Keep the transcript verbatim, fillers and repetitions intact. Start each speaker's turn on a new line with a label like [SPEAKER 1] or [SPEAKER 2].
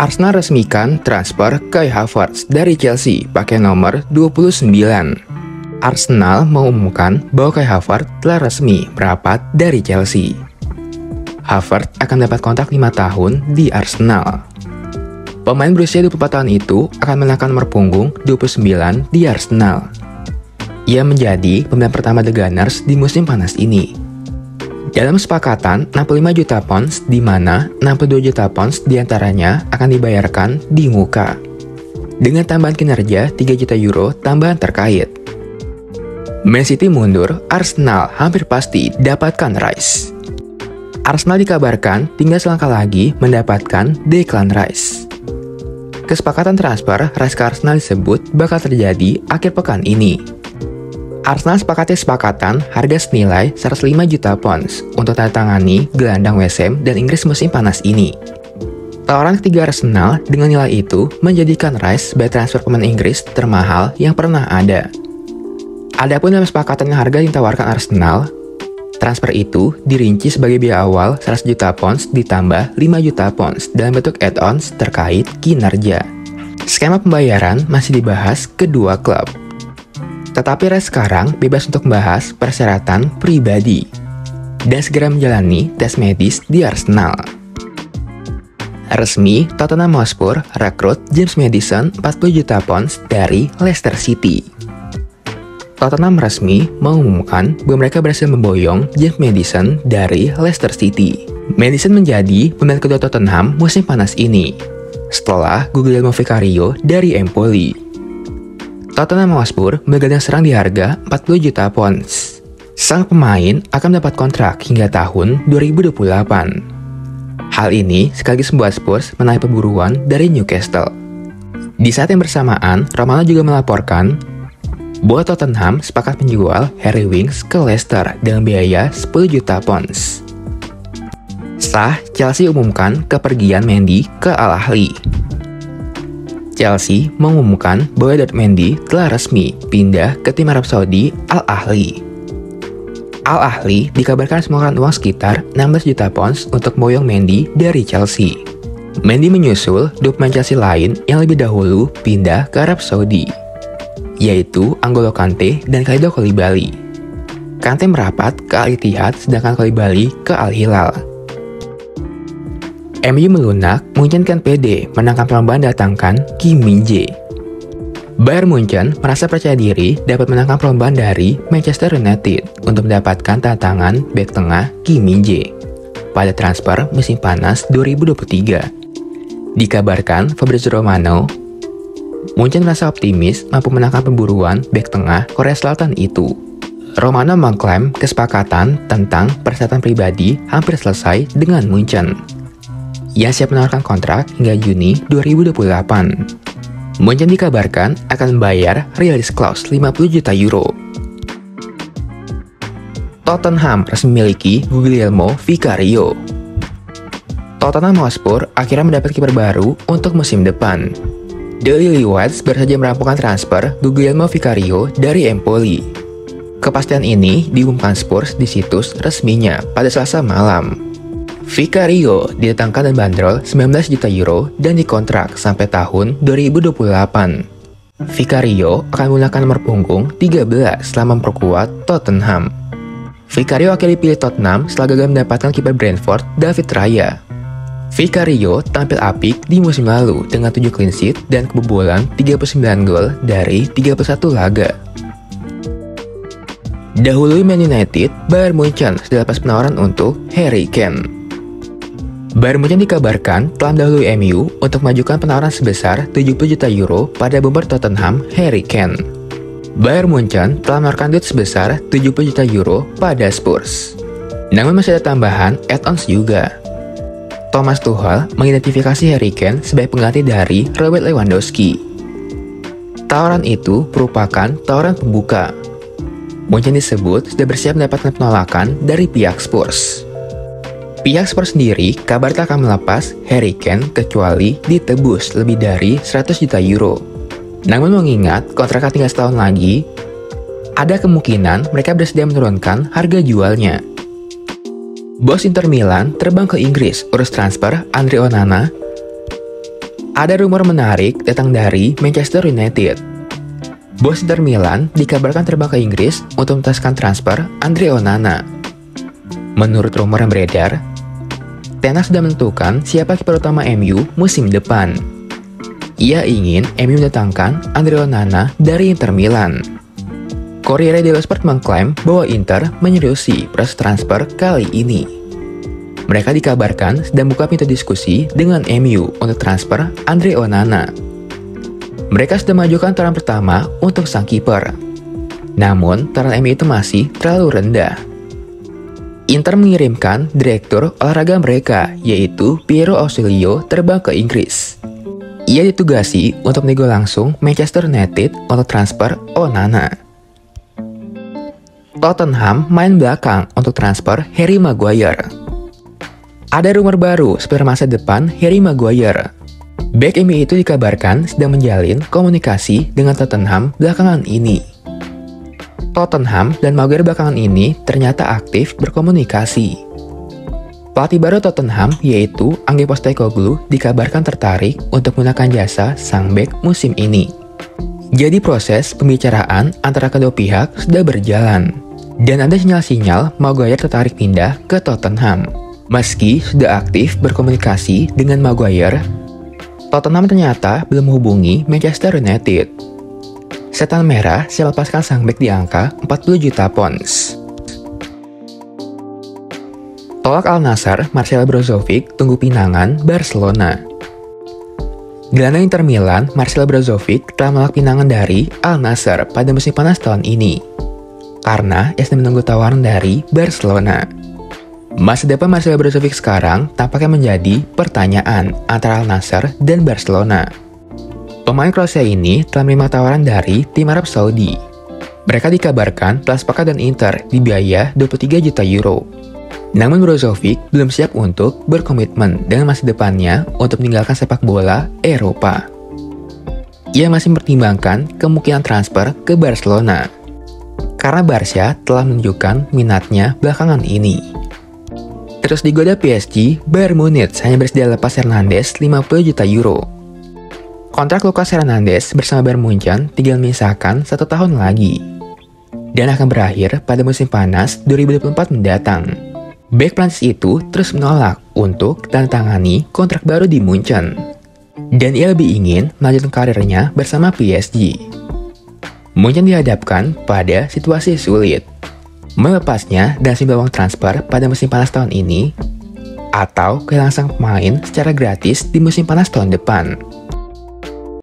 [SPEAKER 1] Arsenal resmikan transfer Kai Havertz dari Chelsea pakai nomor dua puluh sembilan. Arsenal mengumumkan bahwa Kai Havertz telah resmi merapat dari Chelsea. Havertz akan dapat kontrak lima tahun di Arsenal. Pemain berusia dua puluh empat tahun itu akan mengenakan nomor punggung dua puluh sembilan di Arsenal. Ia menjadi pemain pertama The Gunners di musim panas ini. Dalam kesepakatan enam puluh lima juta pounds, di mana enam puluh dua juta pounds diantaranya akan dibayarkan di muka. Dengan tambahan kinerja tiga juta euro tambahan terkait. Man City mundur, Arsenal hampir pasti dapatkan Rice. Arsenal dikabarkan tinggal selangkah lagi mendapatkan Declan Rice. Kesepakatan transfer Rice ke Arsenal disebut bakal terjadi akhir pekan ini. Arsenal sepakati kesepakatan harga senilai seratus lima juta pounds untuk tanda-tangani gelandang West Ham dan Inggris musim panas ini. Tawaran ketiga Arsenal dengan nilai itu menjadikan Rice sebagai transfer pemain Inggris termahal yang pernah ada. Adapun dalam kesepakatan yang harga yang ditawarkan Arsenal, transfer itu dirinci sebagai biaya awal seratus juta pounds ditambah lima juta pounds dalam bentuk add-ons terkait kinerja. Skema pembayaran masih dibahas kedua klub. Tetapi Rice sekarang bebas untuk membahas persyaratan pribadi dan segera menjalani tes medis di Arsenal. Resmi, Tottenham Hotspur rekrut James Maddison empat puluh juta pounds dari Leicester City. Tottenham resmi mengumumkan bahwa mereka berhasil memboyong James Maddison dari Leicester City. Maddison menjadi pemain kedua Tottenham musim panas ini, setelah Guglielmo Vicario dari Empoli. Tottenham Hotspur menggandeng serang di harga empat puluh juta pounds. Sang pemain akan mendapat kontrak hingga tahun dua ribu dua puluh delapan. Hal ini sekaligus membuat Spurs menaik perburuan dari Newcastle. Di saat yang bersamaan, Romano juga melaporkan bahwa Tottenham sepakat menjual Harry Winks ke Leicester dengan biaya sepuluh juta pounds. Sah, Chelsea umumkan kepergian Mendy ke Al Ahly. Chelsea mengumumkan bahwa Edouard Mendy telah resmi pindah ke tim Arab Saudi Al Ahly. Al Ahly dikabarkan mengeluarkan uang sekitar enam belas juta pounds untuk memboyong Mendy dari Chelsea. Mendy menyusul dua pemain Chelsea lain yang lebih dahulu pindah ke Arab Saudi, yaitu N'Golo Kante dan Kalidou Koulibaly. Kante merapat ke Al Ittihad sedangkan Koulibaly ke Al Hilal. M U melunak menguncangkan P D menangkan perlombaan datangkan Kim Min-jae. Bayern Munchen merasa percaya diri dapat menangkan perlombaan dari Manchester United untuk mendapatkan tantangan bek tengah Kim Min-jae pada transfer musim panas dua ribu dua puluh tiga. Dikabarkan Fabrizio Romano, Munchen merasa optimis mampu menangkan pemburuan bek tengah Korea Selatan itu. Romano mengklaim kesepakatan tentang persyaratan pribadi hampir selesai dengan Munchen. Ia siap menawarkan kontrak hingga Juni dua ribu dua puluh delapan. Munchen dikabarkan akan membayar release clause lima puluh juta euro. Tottenham resmi memiliki Guglielmo Vicario. Tottenham Hotspur akhirnya mendapat kiper baru untuk musim depan. The Lilywhits baru saja merampungkan transfer Guglielmo Vicario dari Empoli. Kepastian ini diumumkan Spurs di situs resminya pada Selasa malam. Vicario didatangkan dan bandrol sembilan belas juta euro dan dikontrak sampai tahun dua ribu dua puluh delapan. Vicario akan menggunakan nomor punggung tiga belas selama memperkuat Tottenham. Vicario akhirnya dipilih Tottenham setelah gagal mendapatkan kiper Brentford David Raya. Vicario tampil apik di musim lalu dengan tujuh clean sheet dan kebobolan tiga puluh sembilan gol dari tiga puluh satu laga. Dahului Man United, Bayern Munchen sudah lepas penawaran untuk Harry Kane. Bayern Munchen dikabarkan telah mendahului M U untuk mengajukan penawaran sebesar tujuh puluh juta euro pada bomber Tottenham Harry Kane. Bayern Munchen telah menawarkan duit sebesar tujuh puluh juta euro pada Spurs. Namun masih ada tambahan add-ons juga. Thomas Tuchel mengidentifikasi Harry Kane sebagai pengganti dari Robert Lewandowski. Tawaran itu merupakan tawaran pembuka. Munchen disebut sudah bersiap mendapatkan penolakan dari pihak Spurs. Pihak Spurs sendiri kabar tak akan melepas Harry Kane kecuali ditebus lebih dari seratus juta euro. Namun mengingat kontraknya tinggal setahun lagi, ada kemungkinan mereka bersedia menurunkan harga jualnya. Bos Inter Milan terbang ke Inggris urus transfer Andre Onana. Ada rumor menarik datang dari Manchester United. Bos Inter Milan dikabarkan terbang ke Inggris untuk menuntaskan transfer Andre Onana. Menurut rumor yang beredar, Ten Hag sudah menentukan siapa kiper utama M U musim depan. Ia ingin M U mendatangkan Andre Onana dari Inter Milan. Corriere dello Sport mengklaim bahwa Inter menyeriusi proses transfer kali ini. Mereka dikabarkan sedang buka pintu diskusi dengan M U untuk transfer Andre Onana. Mereka sudah mengajukan tawaran pertama untuk sang kiper. Namun, tawaran M U itu masih terlalu rendah. Inter mengirimkan direktur olahraga mereka, yaitu Piero Ausilio, terbang ke Inggris. Ia ditugasi untuk menego langsung Manchester United untuk transfer Onana. Tottenham main belakang untuk transfer Harry Maguire. Ada rumor baru seputar masa depan Harry Maguire. Bek M U itu dikabarkan sedang menjalin komunikasi dengan Tottenham belakangan ini. Tottenham dan Maguire belakangan ini ternyata aktif berkomunikasi. Pelatih baru Tottenham yaitu Ange Postecoglou dikabarkan tertarik untuk menggunakan jasa sang bek musim ini. Jadi proses pembicaraan antara kedua pihak sudah berjalan. Dan ada sinyal-sinyal Maguire tertarik pindah ke Tottenham. Meski sudah aktif berkomunikasi dengan Maguire, Tottenham ternyata belum menghubungi Manchester United. Setan merah siap lepaskan sang bek di angka empat puluh juta pounds. Tolak Al Nassr, Marcel Brozovic tunggu pinangan Barcelona. Gelandang Inter Milan, Marcel Brozovic telah menolak pinangan dari Al Nassr pada musim panas tahun ini, karena ia sedang menunggu tawaran dari Barcelona. Masa depan Marcel Brozovic sekarang tampaknya menjadi pertanyaan antara Al Nassr dan Barcelona. Pemain Kroasia ini telah menerima tawaran dari tim Arab Saudi. Mereka dikabarkan telah sepakat dengan Inter di biaya dua puluh tiga juta euro. Namun Brozovic belum siap untuk berkomitmen dengan masa depannya untuk meninggalkan sepak bola Eropa. Ia masih mempertimbangkan kemungkinan transfer ke Barcelona, karena Barca telah menunjukkan minatnya belakangan ini. Terus digoda P S G, Bayern Munich hanya bersedia lepas Hernandez lima puluh juta euro. Kontrak Lucas Hernandez bersama Bayern Munchen tinggal menyisakan satu tahun lagi, dan akan berakhir pada musim panas dua ribu dua puluh empat mendatang. Bek Prancis itu terus menolak untuk tanda-tangani kontrak baru di Munchen, dan ia lebih ingin melanjutkan karirnya bersama P S G. Munchen dihadapkan pada situasi sulit, melepasnya dan simpan uang transfer pada musim panas tahun ini, atau kehilangan sang pemain secara gratis di musim panas tahun depan.